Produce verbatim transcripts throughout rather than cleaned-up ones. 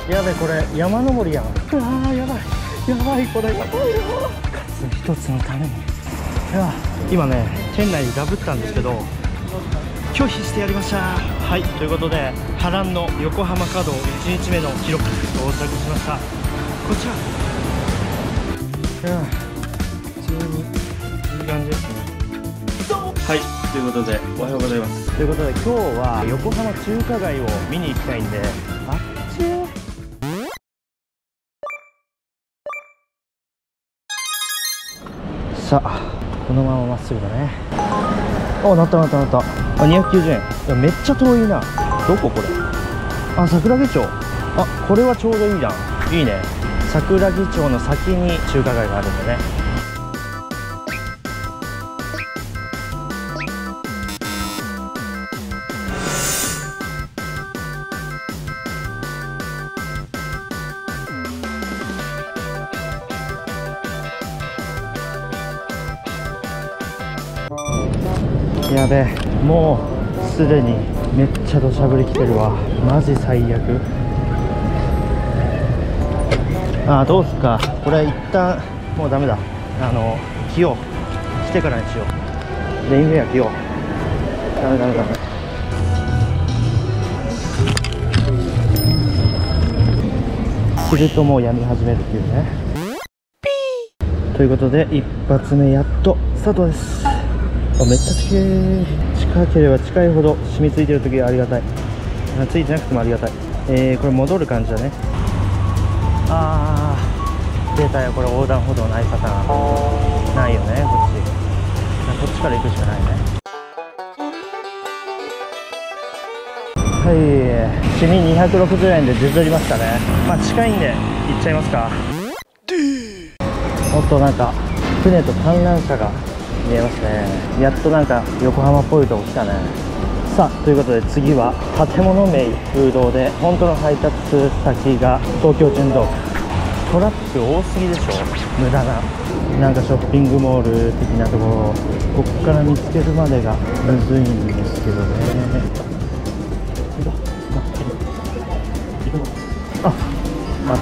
やべ、これ山登りやん。うわー、やばいやばい、これやばいよ。かつ一つのために。いや、今ね店内でダブったんですけど拒否してやりました。はい、ということで波乱の横浜稼働いちにちめの記録到着しました。こちら。いや、普通にいい感じですね。はい、ということでおはようございます。ということで今日は横浜中華街を見に行きたいんで、あっちさあ、このまままっすぐだね。あ、なったなったなった。あ、にひゃくきゅうじゅうえん。いや、めっちゃ遠いな。どここれ。あ、桜木町。あ、これはちょうどいいな。いいね。桜木町の先に中華街があるんだね。やべえ、もうすでにめっちゃ土砂降り来てるわ。マジ最悪。あー、どうすっか、これ一旦もうダメだ。あの着よう、着てからにしよう。レインウェア着よう。ダメダメダメ。着るともうやみ始めるっていうね。ということで一発目やっとスタートです。あ、めっちゃ近い。近ければ近いほど染みついてる時はありがたい。あ、ついてなくてもありがたい。えー、これ戻る感じだね。あー、出たよ。これ横断歩道ないパターンないよね。こっちこっちから行くしかないね。はい、シミにひゃくろくじゅうえんで削りましたね。まあ近いんで行っちゃいますか。おっと、なんか船と観覧車が見えますね。やっとなんか横浜っぽいとこ来たね。さあ、ということで次は建物名空洞で本当の配達先が東京純道区。トラック多すぎでしょ、無駄な。なんかショッピングモール的なところ、こっから見つけるまでがむずいんですけどね。あ、あった。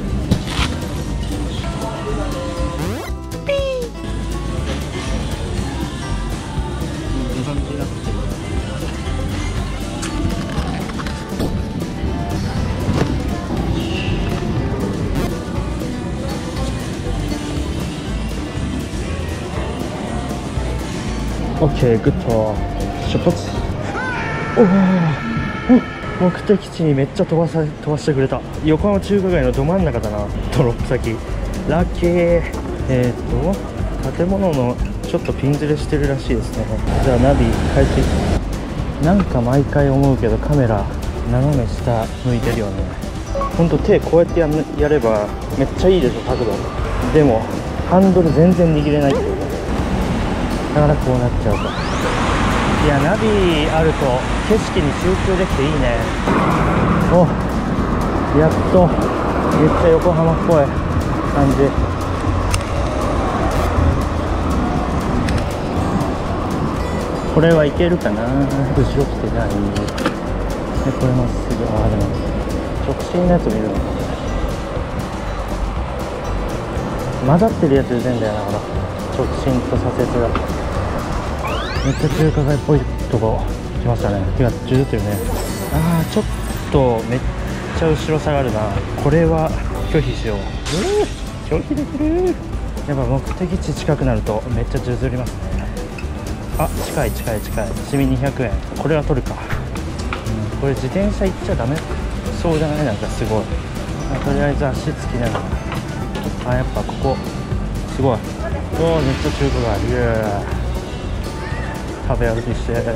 オッケー、グッド出発。おお、目的地にめっちゃ飛ばさ飛ばしてくれた。横浜中華街のど真ん中だな、ドロップ先。ラッキー。えー、っと建物のちょっとピンズレしてるらしいですね。じゃあナビ開始。なんか毎回思うけどカメラ斜め下向いてるよね。ほんと手こうやって や, やればめっちゃいいでしょ、角度。でもハンドル全然握れないっていう。だからこうなっちゃうと。いや、ナビあると景色に集中できていいね。お、やっとめっちゃ横浜っぽい感じ。これはいけるかな。後ろ来てないで、これまっすぐ。ああ、でも直進のやつ見るのか。混ざってるやつ出てんだよな、ほら。直進と左折が。めっちゃ中華街っぽいとこ来ましたね。手がずれてるね。ああ、ちょっとめっちゃ後ろ下がるな。これは拒否しよう。うー、拒否できる。やっぱ目的地近くなるとめっちゃずずりますね。あ、近い近い近い。シミにひゃくえん。これは取るか。うん、これ自転車行っちゃダメそうじゃない？なんかすごい。あ、とりあえず足つきながら。あ、やっぱここすごい。おお、めっちゃ中華街。イエーイ。食べ歩きして食べ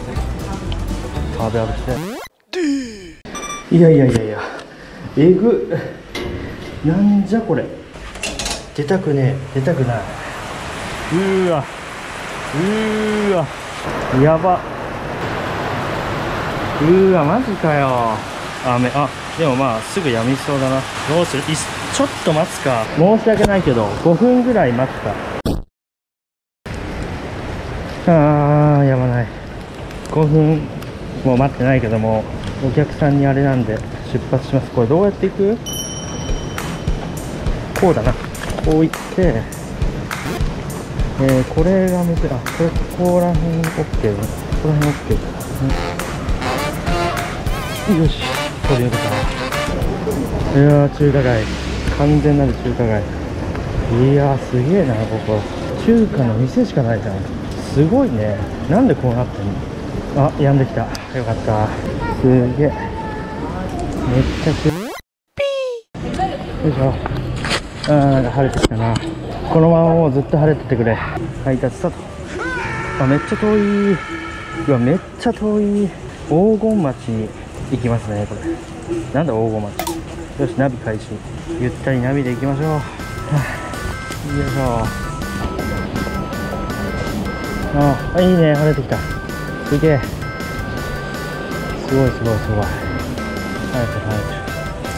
歩きしていやいやいやいや、えぐ。なんじゃこれ。出たくねえ、出たくない。うーわうーわ、やば。うーわ、マジかよ。雨。あ、でもまあすぐやみそうだな。どうする？いちょっと待つか。申し訳ないけどごふんぐらい待つか。あー、やばない。ごふんも待ってないけども、お客さんにあれなんでし出発します。これどうやって行く？こうだな。こう行って、えー、これがむずい。あ、これここら辺 OK だ。ここら辺 OK だ。うん、よし、取り上げた。いやー、中華街。完全なる中華街。いやー、すげえな、ここ。中華の店しかないじゃん。すごいね。なんでこうなってんの？あ、やんできた。よかった。すげえ。めっちゃくよいしょ。あー、なんか晴れてきたな。このままもうずっと晴れててくれ。配達スタート。あ、めっちゃ遠い。うわ、めっちゃ遠い。黄金町に行きますね、これ。なんだ黄金町。よし、ナビ開始。ゆったりナビで行きましょう。はあ、よいしょ。ああ、いいね、晴れてきた。すげえ。すごいすごいすごい。晴れてる晴れてる。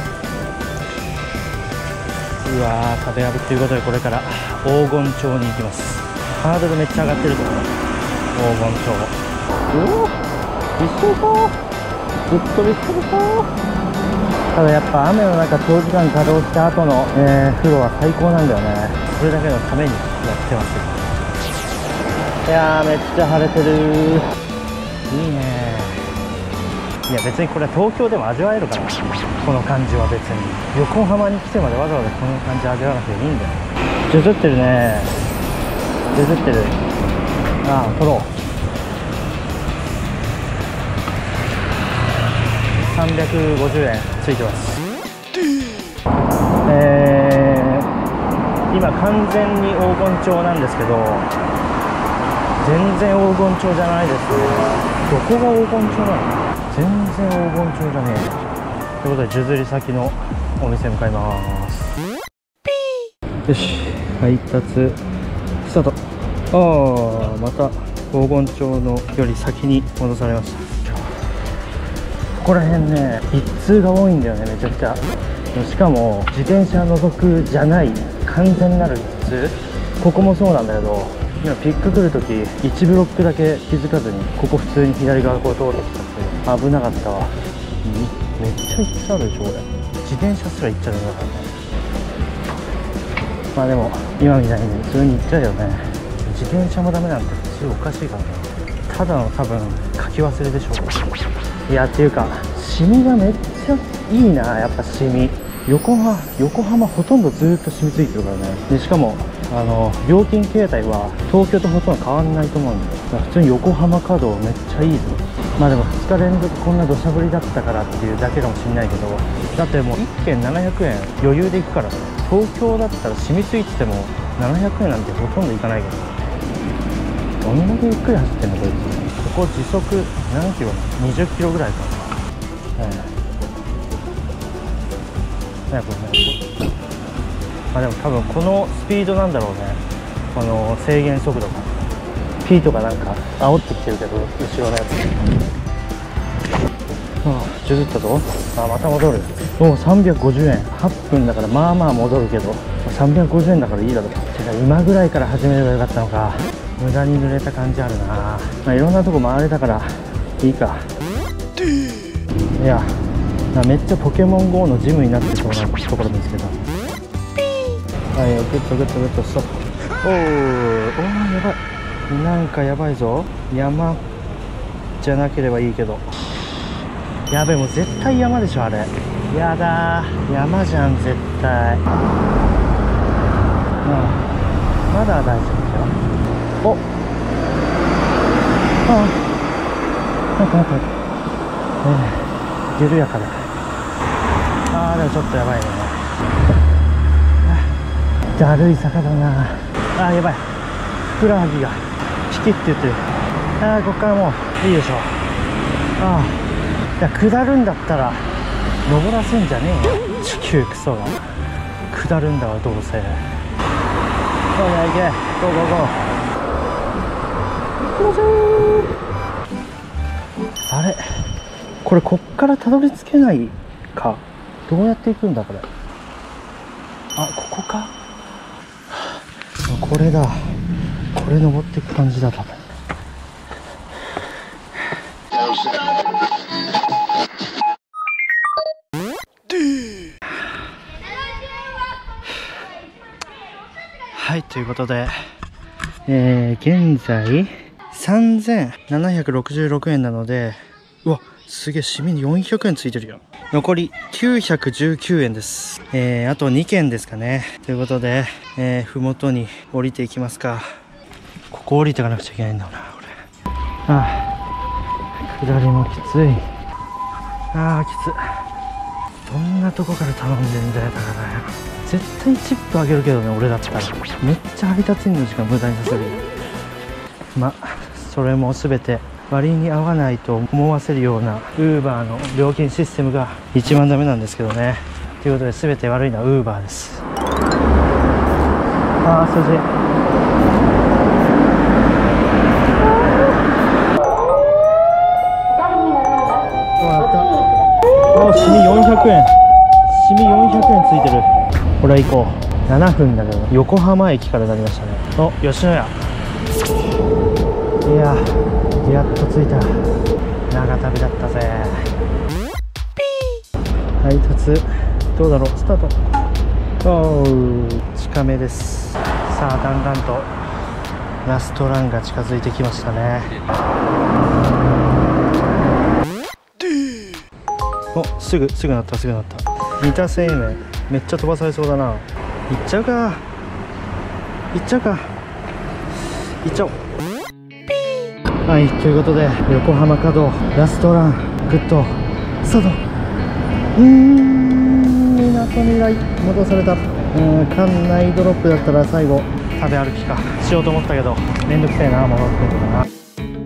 うわー、食べ歩きということで、これから黄金町に行きます。ハードルめっちゃ上がってると思う。黄金町。おお、一緒か。ずっと一緒か。ただやっぱ雨の中長時間稼働した後の、えー、風呂は最高なんだよね。それだけのためにやってます。いやー、めっちゃ晴れてる。いいね。いや、別にこれは東京でも味わえるから、この感じは。別に横浜に来てまでわざわざこの感じ味わわなくていいんだよ。削ってるね。削ってる。ああ、取ろう。さんびゃくごじゅうえんついてます。えー、今完全に黄金町なんですけど、全然黄金町じゃないですね。どこが黄金町なの？全然黄金町じゃねえ。ということで、譲り先のお店向かいます。よし、配達スタート。ああ、また黄金町のより先に戻されました。ここら辺ね、一通が多いんだよね、めちゃくちゃ。しかも自転車除くじゃない完全なる一通。ここもそうなんだけど、今ピック来るときいちブロックだけ気づかずに、ここ普通に左側こう通ってきたって危なかったわ。めっちゃ一通あるでしょ、これ。自転車すら行っちゃうんだからね。まあでも今みたいに普通に行っちゃうよね。自転車もダメなんて普通おかしいからね。ただの多分書き忘れでしょ。いや、っていうかシミがめっちゃいいな。やっぱシミ、横浜横浜ほとんどずーっと染みついてるからね。でしかもあの料金形態は東京とほとんど変わんないと思うんだよ。だから普通に横浜稼働めっちゃいいぞ。まあでもふつか連続こんな土砂降りだったからっていうだけかもしれないけど、だってもういっけんななひゃくえん余裕で行くからね。東京だったら染みついててもななひゃくえんなんてほとんどいかないけど、どんだけゆっくり走ってんのこいつ。ここ時速何キロなの？にじゅっキロぐらいかな。ええ、ね、これね。まあでも多分このスピードなんだろうね。この制限速度が P とかなんか煽ってきてるけど、後ろのやつ。ああ、譲ったぞ。ああ、また戻る。もうさんびゃくごじゅうえん。はっぷんだからまあまあ戻るけど、さんびゃくごじゅうえんだからいいだろう。てか今ぐらいから始めればよかったのか。無駄に濡れた感じあるな。まあいろんなとこ回れたからいいか。いや、めっちゃポケモン ゴー のジムになってそうなところ見つけた。はい、グッとグッとグッとストップ。おー、おー、やばい。なんかやばいぞ。山じゃなければいいけど。やべえ、もう絶対山でしょあれ。やだー、山じゃん絶対。うん、まだ大丈夫ですよ。お、ああ、なんかなんか、えー、緩やかだ。ああ、でもちょっとやばいね。だるい坂だな。あー、やばい、ふくらはぎがピキッて言ってる。ああ、こっからもういいでしょう。ああ、いや、下るんだったら登らせんじゃねえよ地球クソが。下るんだわどうせ。おい、行け、ゴーゴーゴー。行きましょう。あれ、これこっからたどり着けないか。どうやって行くんだこれ。あ、ここか。これだ、これ登っていく感じだ多分。 はい、ということで、えー、現在さんぜんななひゃくろくじゅうろくえんなので、うわすげえ、締めによんひゃくえんついてるよ。残りきゅうひゃくじゅうきゅうえんです。えー、あとにけんですかね。ということで、えー、ふもとに降りていきますか。ここ降りていかなくちゃいけないんだよな、これ。ああ、下りもきつい。ああ、きつ。どんなとこから頼んでんだよ、だからよ。絶対チップあげるけどね、俺だったら。めっちゃ配達員の時間無駄にさせるよ。ま、それも全て割に合わないと思わせるような Uber の料金システムが一番ダメなんですけどね。ということで、全て悪いのは Uber です。ああ、それあ、シミよんひゃくえん。シミよんひゃくえんついてる。これ行こう。ななふんだけど、横浜駅からなりましたね。お、吉野家。いや、やっと着いた。長旅だったぜ。配達どうだろう。スタート。おー、近めです。さあ、だんだんとラストランが近づいてきましたね。お、すぐすぐなったすぐなった。三田製麺めっちゃ飛ばされそうだな。行っちゃうか行っちゃうか行っちゃおう。はい、ということで横浜稼働ラストラングッドスタート。うーん、港未来戻された。うーん、館内ドロップだったら最後食べ歩きかしようと思ったけど、めんどくせえな、戻ってくるかな。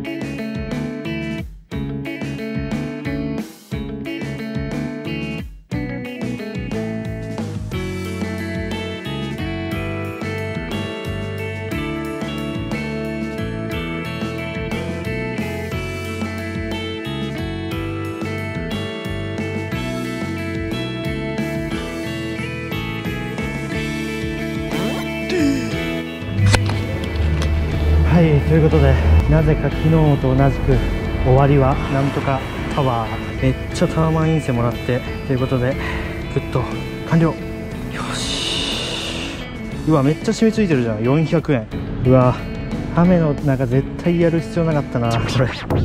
はい、ということで、なぜか昨日と同じく終わりはなんとかタワー、めっちゃタワマン陰性もらって、ということでグッと完了。よし。うわ、めっちゃ染みついてるじゃん。よんひゃくえん。うわ、雨の中絶対やる必要なかったな、これ。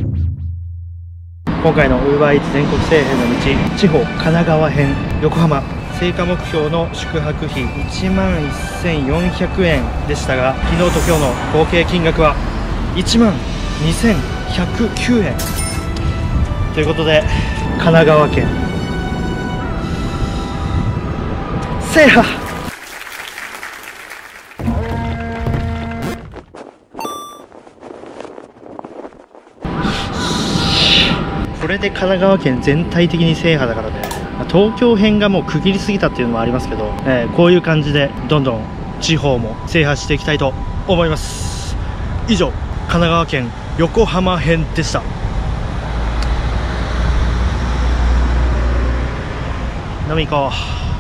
今回の UberEats 全国制覇の道、地方神奈川編横浜、成果目標の宿泊費いちまんせんよんひゃくえんでしたが、昨日と今日の合計金額はいちまんにせんひゃくきゅうえんということで、神奈川県制覇。これで神奈川県全体的に制覇だからね。東京編がもう区切りすぎたっていうのもありますけど、えー、こういう感じでどんどん地方も制覇していきたいと思います。以上、神奈川県横浜編でした。飲み行こう。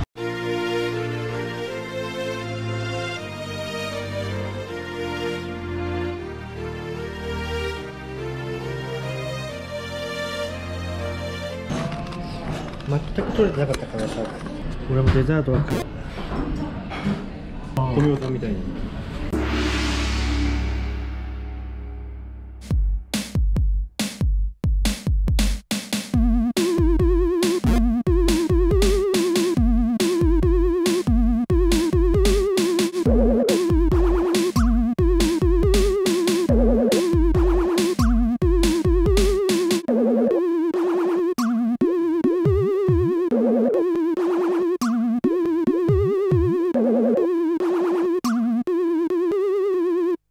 全く取れてなかったからさ、俺もデザートは食う。 富岡みたいに